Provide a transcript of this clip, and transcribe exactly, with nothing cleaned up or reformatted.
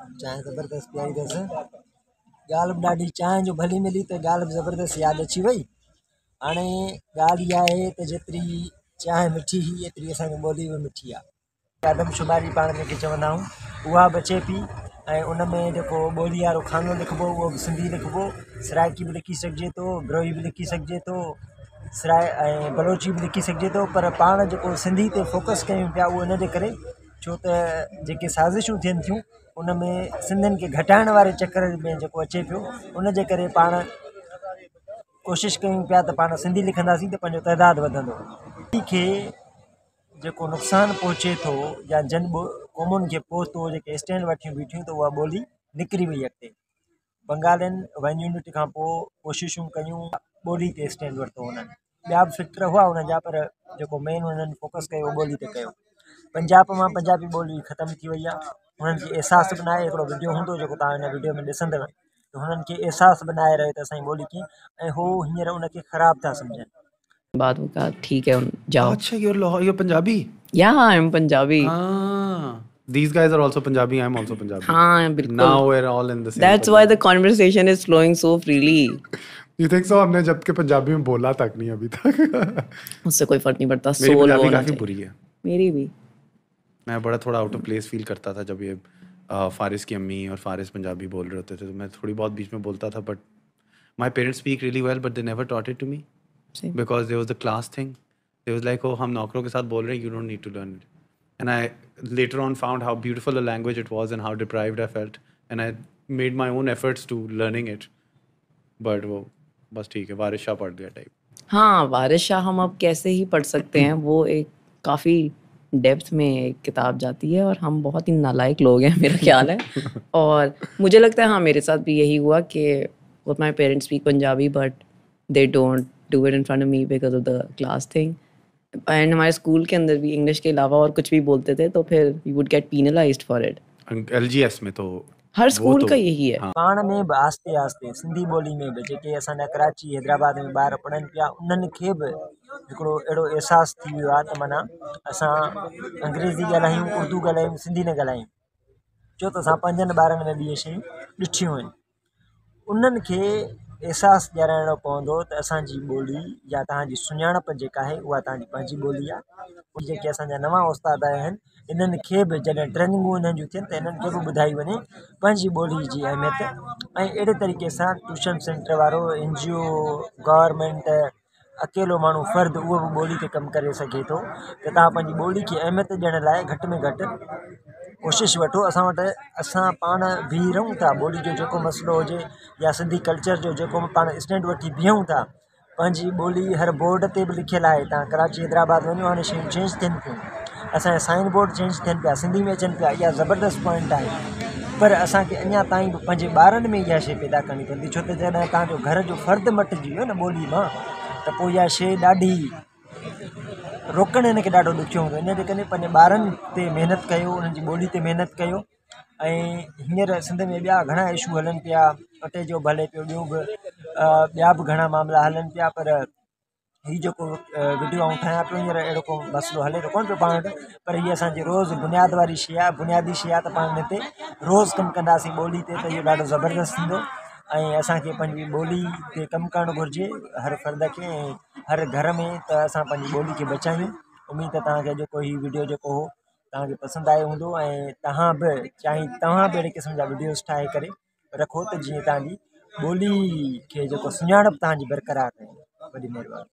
चांहि ज़बरदस्त पीआई अथसि। ॻाल्हि बि ॾाढी चांहि जो भली मिली त ॻाल्हि बि ज़बरदस्त यादि अची वई। हाणे ॻाल्हि इहा आहे त जेतिरी चांहि मिठी हुई एतिरी असांजी ॿोली बि मिठी आहे। आदमशुमारी पाण जंहिंखे चवंदा आहियूं उहा बि अचे पई ऐं उन में जेको ॿोली वारो खानो लिखिबो उहो बि सिंधी लिखिबो। सराइकी बि लिखी सघिजे थो, ब्रोही बि लिखी सघिजे थो, सराय ऐं बलोची बि लिखी सघिजे थो। पर पाण जेको सिंधी ते फोकस कयूं पिया उहो इन जे करे छो त जेके साज़िशूं थियनि थियूं उन में सिंधियुनि खे घटाइण वारे चकर में जेको अचे पियो उन जे करे पाण कोशिशि कयूं पिया त पाण सिंधी लिखंदासीं त पंहिंजो तइदादु वधंदो। सिंधी खे जेको नुक़सानु पहुचे थो या जन क़ौमुनि खे पहुतो जेके स्टैंड वठियूं बीठियूं त उहा ॿोली निकिरी वई अॻिते। बंगालियुनि वन यूनिट खां पोइ कोशिशूं कयूं ॿोली ते स्टैंड वरितो उन्हनि। ॿिया बि फिक्र हुआ उन जा पर जेको मेन उन्हनि फोकस कयो ॿोली ते कयो। पंजाब मां पंजाबी ॿोली ख़तमु थी वई आहे। हुननि खे अहसासु बि न आहे। हिकिड़ो वीडियो हूंदो जेको तव्हां हिन वीडियो में ॾिसंदव त हुननि खे अहसासु बि न आहे रहे त असांजी ॿोली कीअं ऐं हू हींअर उनखे ख़राबु था सम्झनि। बाद में कहा ठीक है जाओ। अच्छा, you're Lahore, you're Punjabi? Yeah, I'm Punjabi. Ah, these guys are also Punjabi. I'm also Punjabi. हाँ बिल्कुल. Now we're all in the same. That's why the conversation is flowing so freely. You think so? हमने जब के पंजाबी में बोला तक नहीं अभी तक। उससे कोई फर्क नहीं पड़ता। मेरी सोल पंजाबी होना काफी चाहिए। बुरी है। मेरी भी। मैं बड़ा थोड़ा आउट ऑफ प्लेस फील करता था जब ये फारिस की अम्मी और फारिस पंजाबी बोल रहे होते थे तो मैं थोड़ी बहुत बीच में बोलता था but my parents speak really well but they never taught it to me. Same. Because there was the class thing. They was like, oh हम नौकरों के साथ बोल रहे हैं, you don't need to learn it. And I later on found how beautiful a language it was and how deprived I felt. And I made my own efforts to learning it. But वो बस ठीक है, वारिस शाह पढ़ गया type. हाँ, वारिस शाह हम अब कैसे ही पढ़ सकते हैं, वो एक काफ़ी डेप्थ में एक किताब जाती है और हम बहुत ही नालायक लोग हैं मेरा ख्याल है। और मुझे लगता है हाँ मेरे साथ भी यही हुआ कि both my parents speak Punjabi but they don't do it in front of me because of the class thing. And हमारे स्कूल के अंदर भी इंग्लिश के अलावा और कुछ भी बोलते थे तो फिर we would get penalized for it. L G S में तो हर स्कूल का यही है। पाण में बि आस्ते आस्ते सिंधी ॿोली में बि जेके असांजा कराची हैदराबाद में ॿार पढ़नि पिया उन्हनि खे बि हिकिड़ो अहिड़ो अहसासु थी वियो आहे त माना असां अंग्रेज़ी ॻाल्हायूं, उर्दू ॻाल्हायूं, सिंधी न ॻाल्हायूं छो त असां पंहिंजनि ॿारनि में बि इहे शयूं ॾिठियूं आहिनि। उन्हनि खे अहसासु ॾियाराइणो पवंदो त असांजी ॿोली या तव्हांजी सुञाणप जेका आहे उहा तव्हांजी पंहिंजी ॿोली आहे। जेके असांजा नवां उस्ताद आया आहिनि इन्हनि खे बि जॾहिं ट्रेनिंगूं इन्हनि जूं थियनि त इन्हनि खे बि ॿुधाई वञे पंहिंजी ॿोली जी अहमियत। ऐं अहिड़े तरीक़े सां ट्यूशन सेंटर वारो एन जी ओ गवर्नमेंट अकेलो माण्हू फ़र्द उहो बि ॿोली ते कमु करे सघे थो त तव्हां पंहिंजी ॿोली खे अहमियत ॾियण लाइ घटि में घटि कोशिशि वठो। असां वटि असां पाण बीह रहूं था ॿोली जो जेको मसइलो हुजे या सिंधी कल्चर जो जेको बि पाण स्टैंड वठी बीहूं था पंहिंजी ॿोली हर बोर्ड ते बि लिखियलु आहे। तव्हां कराची हैदराबाद वञो हाणे शयूं चेंज थियनि पियूं, असांजा साइन बोर्ड चेंज थियनि पिया, सिंधी में अचनि पिया। इहा ज़बरदस्त पॉइंट आहे पर असांखे अञा ताईं बि पंहिंजे ॿारनि में इहा शइ पैदा करणी पवंदी छो त जॾहिं तव्हांजो घर जो फ़र्दु मटिजी वियो न ॿोली मां त पोइ इहा शइ ॾाढी रोकणु हिन खे ॾाढो ॾुखियो हूंदो। इन जे करे पंहिंजे ॿारनि ते महिनत कयो, उन्हनि जी ॿोली ते महिनत कयो। ऐं हींअर सिंध में ॿिया घणा इशू हलनि पिया, अटे जो बि हले पियो, ॿियूं बि ॿिया बि घणा मामला हलनि पिया पर हीउ जेको वीडियो आऊं ठाहियां पियो हींअर अहिड़ो को मसइलो हले त कोन पियो पाण वटि पर हीअ असांजी रोज़ु बुनियाद वारी शइ आहे, बुनियादी शइ आहे त पाण हिन ते रोज़ु कमु कंदासीं ॿोली ते त इहो ॾाढो ज़बरदस्त थींदो। ऐं असांखे पंहिंजी ॿोली ते कमु करणु घुरिजे हर फ़र्द खे ऐं हर घर में त असां पंहिंजी ॿोली खे बचायूं। उमेद आहे तव्हांखे जेको हीउ वीडियो जेको हो तव्हांखे पसंदि आयो हूंदो ऐं तव्हां बि चाहे तव्हां बि अहिड़े क़िस्म जा वीडियोज़ ठाहे करे रखो त जीअं तव्हांजी ॿोली खे जेको सुञाणप तव्हांजी बरक़रार रहे। वॾी महिरबानी।